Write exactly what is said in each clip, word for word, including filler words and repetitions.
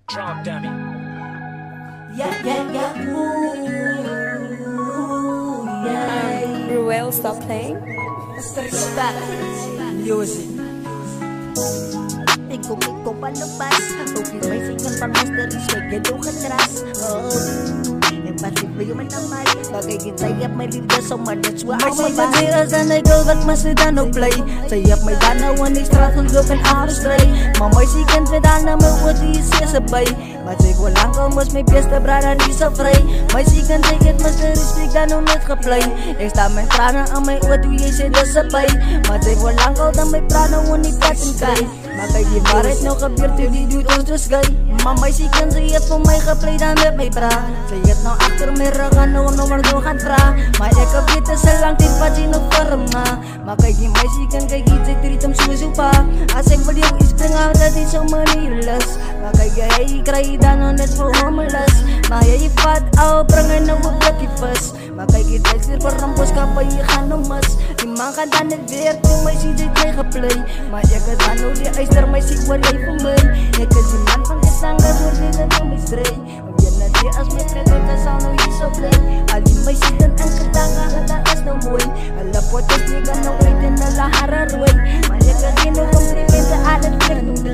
Drop dummy. Yeah, yeah, yeah. Ooh, yeah. Ruel, stop playing. Mr Respek. Music. Ikaw-ikaw palabas. Okay, may sigang pang Mr Respek. Gado ka tras. Oh. Impossible yung manamal. Bagay gitsayap may libda so man. That's why I'm a bad. May sigang na ikaw ba't mas no play. Sayap may dana one extra kung gawin ako stray. Mamay sigang sa dana may wadi siya sabay. Masig walang ko mas may piyesta brada ni sa fray. May sigang sayat Mr Respek danong nagka-play. Extamen trana ang may wadi siya sabay. Masig walang ko na may prana wani patin kay. Makay di baret no kabirti di dutos dos gay. Mamay sigang sayat mo may ka-play dami may bra. Sayat no actor may rakan no no mardukan tra. May ekabita sa lang tin pa sino parma. Makay di may sigang kay gitsay tiritam susupa. Aseng baliw ispring out dati sa manilas. Makay gay kray dano net for homelas. Maya ifat aw prangan na wagatipas. Makay gitsay sir parampos kapay kanomas. Imang kanta net verte may si J J ka-play. Maya kadano di ay star may sigwalay pumay. Nagkasiman pang Katanga surdi na tumistray. Ugyan na di as may trendor ka sound no use of play. Ali may sidan ang Katanga hataas na muway. Alapotes ni ganong waitin na lahararway. Maya kadino kompliment sa alat pinagdungdil.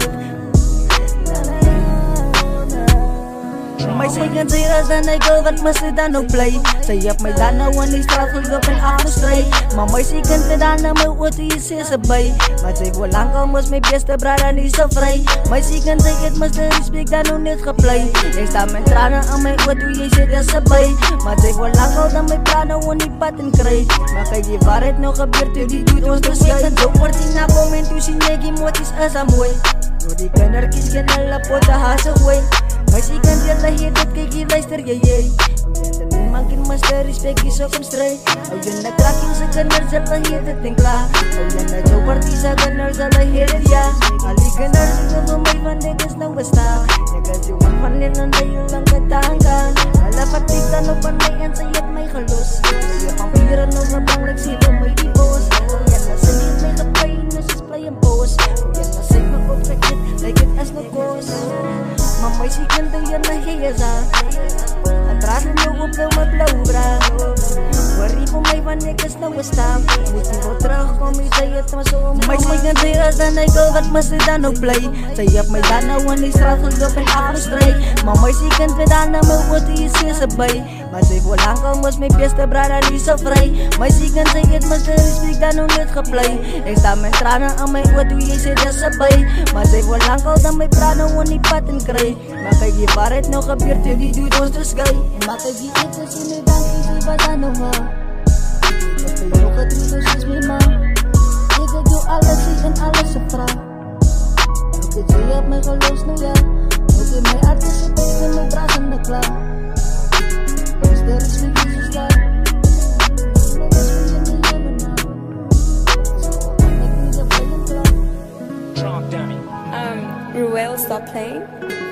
May sigan sa iras na ikaw ba't mas no play. Sayap may dana one extra kung gawin ako stray. Mamay sigan sa dana may wati siya sabay. Masig walang ko mas may piyesta brada ni sa fray. May sigan sa ikit Mr Respek danong nagka-play. Extamen trana ang may wati siya sabay. Masig walang ko na may plano wani patin kray. Makay di baret no kabirti di dutos dos gay. Sa party na komento sinegi motis asamoy. Yodi ka narkis ka nalapot ahasaway. May sigan dia lahidot kay gilay star yayay. Ugyan na nimangkin Mr Respek iso kong stray. Ugyan na tracking sa ganar sa lahidot tingkla. Ugyan na jow party sa ganar sa lahidot ya. Ali ganar sa may bandegas na basta. Nagasiwan panil ng dayo lang Katanga. Alapat tigta no panayan sayat may kalos. Sayap ang pira no mabang nagsibo may dipos. Ugyan na sayat may kapay na susplay ang pose. Ugyan na sayat makoprekit like it as no cause. Mamay sigan daw yan nahiyaza. Atras na loob daw maglawra. Wari po may manigas na wasta. Buti ko traho ko may sayat masum. May sigan daw yan na ikaw ba't mas no play. Sayap may dana one extra kung gawin ako stray. Mamay sigan sa dana may wati siya sabay. Masig walang ko mas may piyesta brada ni sa fray. May sigan sayat Mr Respek danong nagka-play. Extamen trana ang may wati siya sabay. Masig walang ko na may prano wani patin kray. Makay di baret no kabirti di dutos dos gay. Makay di ito sinidang kisi batano ha. Ikaw ka trito sis mima. Ikaw jo alas sigan alas sa pra. Okay siyap may kalos no ya. Okay may atis sa pagka may brasan na kla. Mr Respek isus ka. Nagas mo yan niya mo na. So nagpinja pa yung kla. Drop dummy. Um, Ruel, stop playing.